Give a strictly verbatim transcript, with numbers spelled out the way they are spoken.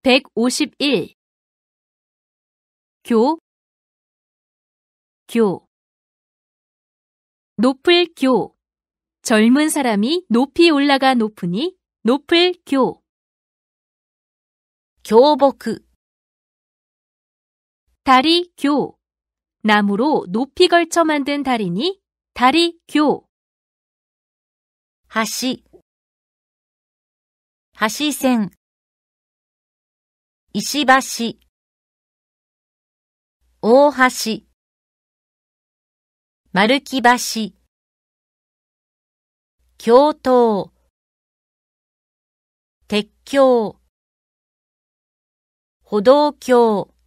백오십일. 교, 교. 높을 교. 젊은 사람이 높이 올라가 높으니 높을 교. 교복, 다리 교. 나무로 높이 걸쳐 만든 다리니 다리 교. 橋、橋線、石橋、大橋、丸木橋、橋頭、鉄橋、歩道橋。